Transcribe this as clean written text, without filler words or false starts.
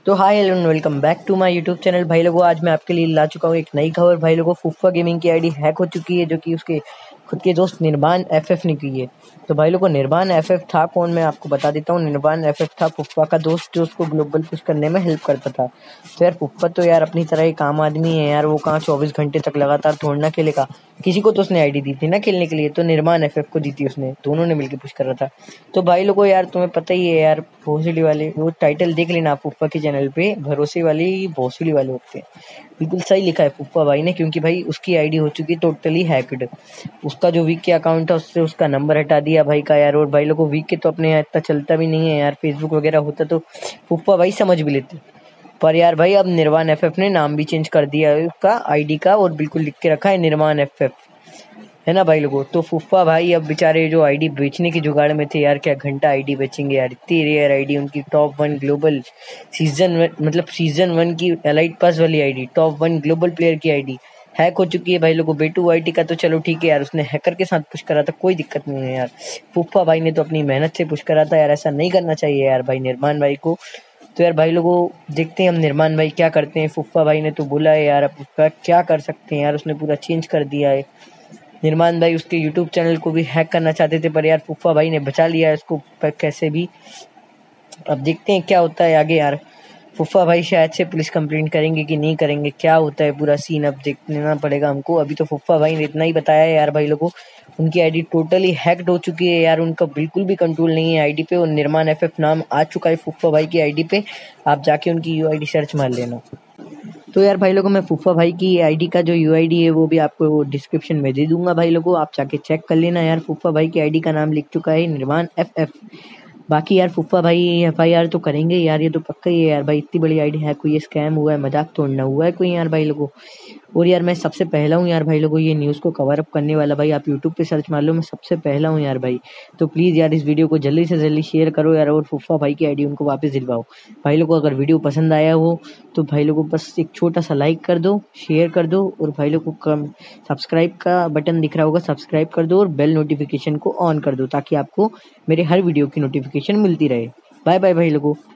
तो hi hello and welcome back to my YouTube channel. भाई लोगों, आज मैं आपके लिए ला चुका हूँ एक नई खबर। भाई लोगों, फुफ्फा गेमिंग की आईडी हैक हो चुकी है, जो कि उसके खुद के दोस्त निर्बान एफएफ ने की है। तो भाई लोगों, निर्बान एफएफ था कौन, मैं आपको बता देता हूँ। निर्बान एफएफ था फुफ्फा का दोस्त, जो उसको ग्लोबल पुश करने में हेल्प करता था। तो यार फुफ्फा तो यार अपनी तरह एक आम आदमी है यार, वो कहाँ 24 घंटे तक लगातार थोड़ा ना खेलेगा। किसी को तो उसने आईडी दी थी ना खेलने के लिए, तो निर्बान एफएफ को दी थी उसने, दोनों ने मिलकर पुश कर रहा था। तो भाई लोगों यार, तुम्हें पता ही है यार, भोसड़ी वाले वो टाइटल देख लेना फुफ्फा के चैनल पे, भरोसे वाली भोसड़ी वाले होते हैं। बिल्कुल सही लिखा है फुफ्फा भाई ने, क्योंकि भाई उसकी आईडी हो चुकी टोटली हैक्ड। उसका जो वीक के अकाउंट है उससे उसका नंबर हटा दिया भाई का यार। और भाई लोगों, वीक के तो अपने यहाँ इतना चलता भी नहीं है यार, फेसबुक वगैरह होता तो फुफ्फा भाई समझ भी लेते। पर यार भाई, अब निर्वाण एफएफ ने नाम भी चेंज कर दिया है उसका आईडी का, और बिल्कुल लिख के रखा है निर्वाण एफएफ, है ना भाई लोगों। तो फुफ्फा भाई अब बेचारे जो आईडी बेचने की जुगाड़ में थे यार, क्या घंटा आईडी बेचेंगे यार। इतनी रेयर आईडी उनकी, टॉप 1 ग्लोबल सीजन 1 की एलाइट पास वाली आईडी, टॉप 1 ग्लोबल प्लेयर की आईडी हैक हो चुकी है भाई लोगों। बेटू आईटी का तो चलो ठीक है यार, उसने हैकर के साथ पुश करा था, कोई दिक्कत नहीं है यार। फुफ्फा भाई ने तो अपनी मेहनत से पुश करा था यार, ऐसा नहीं करना चाहिए यार भाई निर्माण भाई को। तो यार भाई लोगों, देखते हैं हम निर्माण भाई क्या करते हैं। फुफ्फा भाई ने तो बोला है यार, अब उसका क्या कर सकते हैं यार, उसने पूरा चेंज कर दिया है। निर्माण भाई उसके यूट्यूब चैनल को भी हैक करना चाहते थे, पर यार फुफ्फा भाई ने बचा लिया है उसको कैसे भी। अब देखते हैं क्या होता है आगे यार। फुफ्फा भाई शायद से पुलिस कंप्लेंट करेंगे कि नहीं करेंगे, क्या होता है पूरा सीन अब देखना पड़ेगा हमको। अभी तो फुफ्फा भाई ने इतना ही बताया है यार भाई लोगों, उनकी आईडी टोटली हैक्ड हो चुकी है यार, उनका बिल्कुल भी कंट्रोल नहीं है आईडी पे। और निर्माण एफएफ नाम आ चुका है फुफ्फा भाई की आईडी पे, आप जाके उनकी यूआईडी सर्च मार लेना। तो यार भाई लोगों, मैं फुफ्फा भाई की आईडी का जो यूआईडी है वो भी आपको डिस्क्रिप्शन में दे दूंगा भाई लोगों, आप जाके चेक कर लेना यार। फुफ्फा भाई की आईडी का नाम लिख चुका है निर्माण एफएफ। बाकी यार फुफ्फा भाई एफआईआर तो करेंगे यार, ये तो पक्का ही है यार भाई। इतनी बड़ी आईडी हैक हुई है, स्कैम हुआ है, मजाक तोड़ना हुआ है कोई यार भाई लोगों। और यार मैं सबसे पहला हूँ यार भाई लोगों ये न्यूज़ को कवर अप करने वाला भाई, आप यूट्यूब पे सर्च मार लो, मैं सबसे पहला हूँ यार भाई। तो प्लीज़ यार इस वीडियो को जल्दी से जल्दी शेयर करो यार, और फुफ्फा भाई की आईडी उनको वापस दिलवाओ। भाई लोगों, अगर वीडियो पसंद आया हो तो भाई लोगों बस एक छोटा सा लाइक कर दो, शेयर कर दो, और भाई लोगों को सब्सक्राइब का बटन दिख रहा होगा, सब्सक्राइब कर दो, और बेल नोटिफिकेशन को ऑन कर दो, ताकि आपको मेरे हर वीडियो की नोटिफिकेशन मिलती रहे। बाय बाय भाई लोगों।